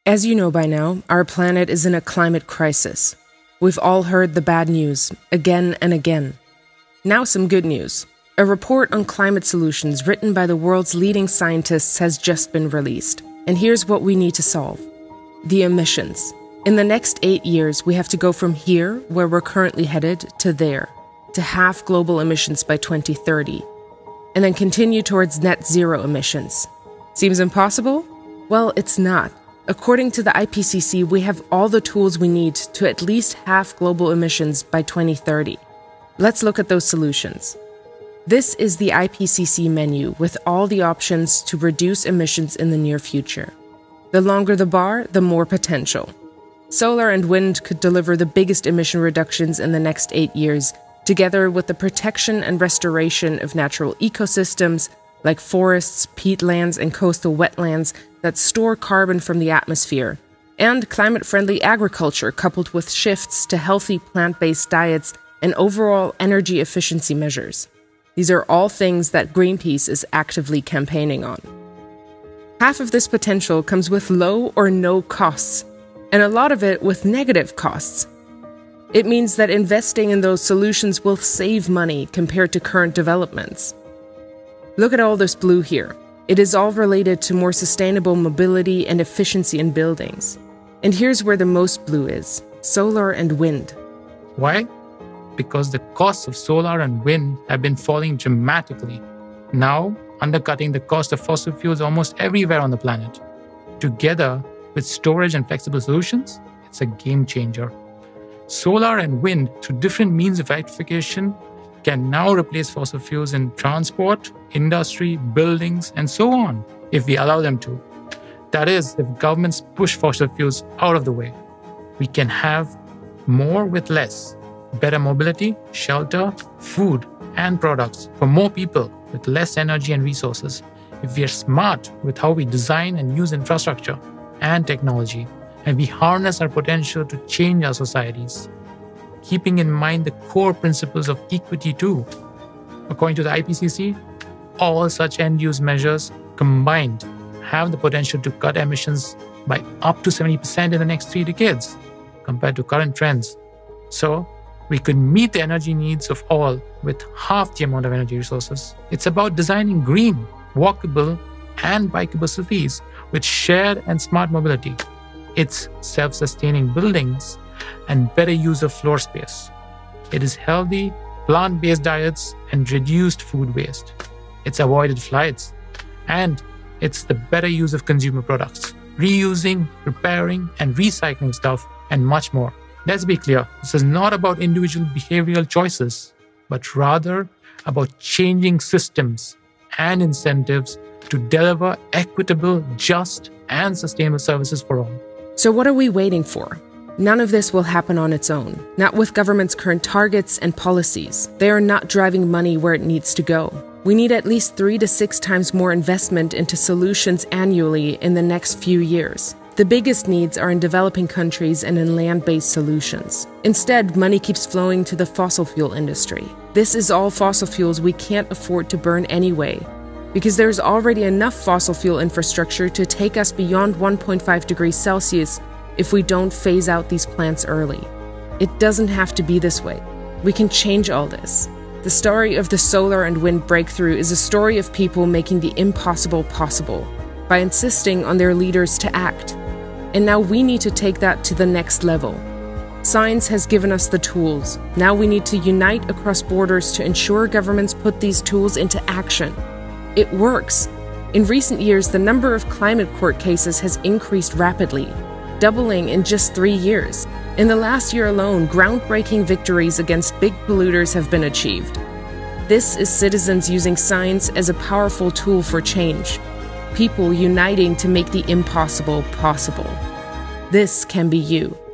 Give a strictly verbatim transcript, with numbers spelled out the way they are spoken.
As you know by now, our planet is in a climate crisis. We've all heard the bad news, again and again. Now some good news. A report on climate solutions written by the world's leading scientists has just been released. And here's what we need to solve. The emissions. In the next eight years, we have to go from here, where we're currently headed, to there, to half global emissions by twenty thirty, and then continue towards net zero emissions. Seems impossible? Well, it's not. According to the I P C C, we have all the tools we need to at least half global emissions by twenty thirty. Let's look at those solutions. This is the I P C C menu with all the options to reduce emissions in the near future. The longer the bar, the more potential. Solar and wind could deliver the biggest emission reductions in the next eight years, together with the protection and restoration of natural ecosystems like forests, peatlands, and coastal wetlands that store carbon from the atmosphere, and climate-friendly agriculture coupled with shifts to healthy plant-based diets and overall energy efficiency measures. These are all things that Greenpeace is actively campaigning on. Half of this potential comes with low or no costs, and a lot of it with negative costs. It means that investing in those solutions will save money compared to current developments. Look at all this blue here. It is all related to more sustainable mobility and efficiency in buildings. And here's where the most blue is: solar and wind. Why? Because the costs of solar and wind have been falling dramatically, now undercutting the cost of fossil fuels almost everywhere on the planet. Together with storage and flexible solutions, it's a game changer. Solar and wind, through different means of electrification, can now replace fossil fuels in transport, industry, buildings, and so on, if we allow them to. That is, if governments push fossil fuels out of the way. We can have more with less, better mobility, shelter, food, and products for more people with less energy and resources, if we are smart with how we design and use infrastructure and technology, and we harness our potential to change our societies, keeping in mind the core principles of equity too. According to the I P C C, all such end-use measures combined have the potential to cut emissions by up to seventy percent in the next three decades compared to current trends. So, we could meet the energy needs of all with half the amount of energy resources. It's about designing green, walkable, and bikeable cities with shared and smart mobility. It's self-sustaining buildings and better use of floor space. It is healthy, plant-based diets and reduced food waste. It's avoided flights. And it's the better use of consumer products, reusing, repairing, and recycling stuff, and much more. Let's be clear, this is not about individual behavioral choices, but rather about changing systems and incentives to deliver equitable, just, and sustainable services for all. So what are we waiting for? None of this will happen on its own, not with government's current targets and policies. They are not driving money where it needs to go. We need at least three to six times more investment into solutions annually in the next few years. The biggest needs are in developing countries and in land-based solutions. Instead, money keeps flowing to the fossil fuel industry. This is all fossil fuels we can't afford to burn anyway, because there's already enough fossil fuel infrastructure to take us beyond one point five degrees Celsius if we don't phase out these plants early. It doesn't have to be this way. We can change all this. The story of the solar and wind breakthrough is a story of people making the impossible possible by insisting on their leaders to act. And now we need to take that to the next level. Science has given us the tools. Now we need to unite across borders to ensure governments put these tools into action. It works. In recent years, the number of climate court cases has increased rapidly, doubling in just three years. In the last year alone, groundbreaking victories against big polluters have been achieved. This is citizens using science as a powerful tool for change. People uniting to make the impossible possible. This can be you.